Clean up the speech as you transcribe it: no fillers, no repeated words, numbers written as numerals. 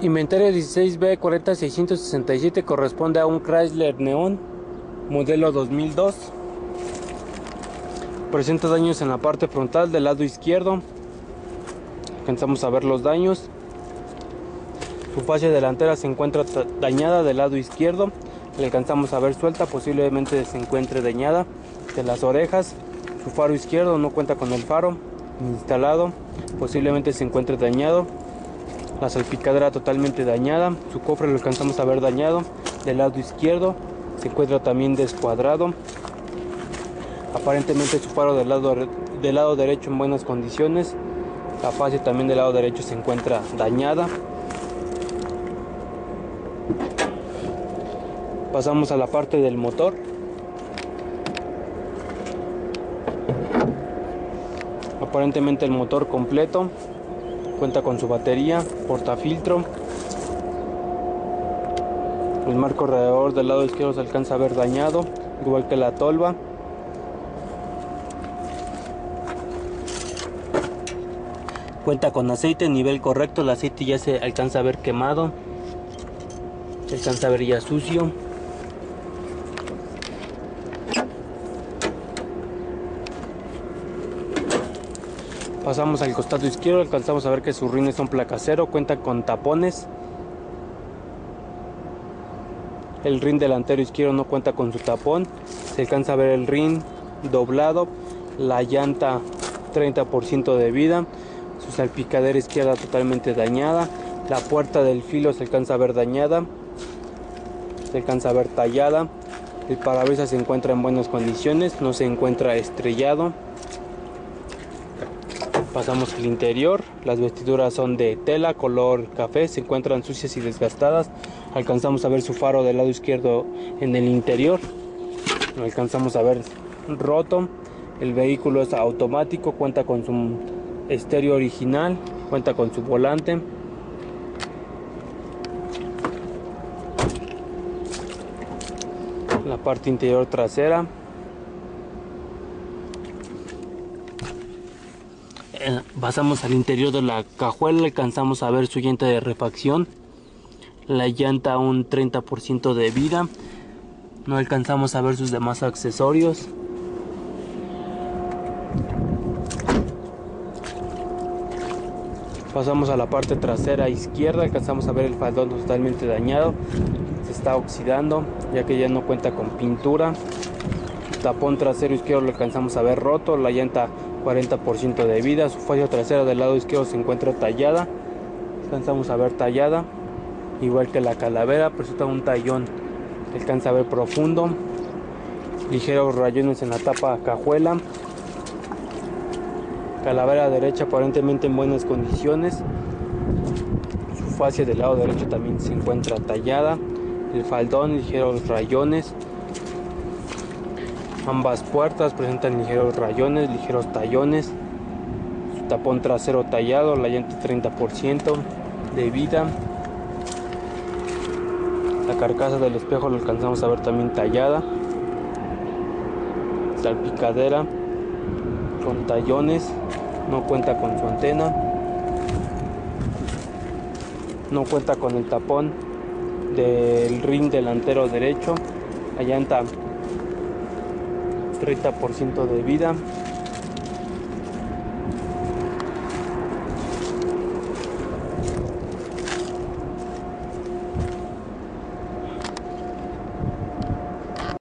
Inventario 16B40667 corresponde a un Chrysler Neon modelo 2002. Presenta daños en la parte frontal del lado izquierdo. Alcanzamos a ver los daños. Su fascia delantera se encuentra dañada del lado izquierdo. Le alcanzamos a ver suelta, posiblemente se encuentre dañada de las orejas. Su faro izquierdo no cuenta con el faro instalado, posiblemente se encuentre dañado. La salpicadera totalmente dañada. Su cofre lo alcanzamos a ver dañado del lado izquierdo, se encuentra también descuadrado. Aparentemente su faro del lado derecho en buenas condiciones. La fascia también del lado derecho se encuentra dañada. Pasamos a la parte del motor. Aparentemente el motor completo. Cuenta con su batería, portafiltro. El marco radiador del lado izquierdo se alcanza a ver dañado, igual que la tolva. Cuenta con aceite en nivel correcto, el aceite ya se alcanza a ver quemado, se alcanza a ver ya sucio. Pasamos al costado izquierdo, alcanzamos a ver que sus rines son placa cero, cuenta con tapones. El rin delantero izquierdo no cuenta con su tapón, se alcanza a ver el rin doblado, la llanta 30% de vida, su salpicadera izquierda totalmente dañada, la puerta del filo se alcanza a ver dañada, se alcanza a ver tallada, el parabrisas se encuentra en buenas condiciones, no se encuentra estrellado. Pasamos al interior, las vestiduras son de tela color café, se encuentran sucias y desgastadas. Alcanzamos a ver su faro del lado izquierdo en el interior, lo alcanzamos a ver roto. El vehículo es automático, cuenta con su estéreo original, cuenta con su volante. La parte interior trasera. Pasamos al interior de la cajuela, alcanzamos a ver su llanta de refacción, la llanta un 30% de vida, no alcanzamos a ver sus demás accesorios. Pasamos a la parte trasera izquierda, alcanzamos a ver el faldón totalmente dañado, se está oxidando ya que ya no cuenta con pintura. El tapón trasero izquierdo lo alcanzamos a ver roto, la llanta 40% de vida, su fascia trasera del lado izquierdo se encuentra tallada, alcanzamos a ver tallada, igual que la calavera, presenta un tallón, se alcanza a ver profundo, ligeros rayones en la tapa cajuela. Calavera derecha aparentemente en buenas condiciones, su fascia del lado derecho también se encuentra tallada, el faldón ligeros rayones. Ambas puertas presentan ligeros rayones, ligeros tallones. Su tapón trasero tallado, la llanta 30% de vida. La carcasa del espejo lo alcanzamos a ver también tallada. Salpicadera con tallones, no cuenta con su antena. No cuenta con el tapón del rin delantero derecho. La llanta 30% de vida.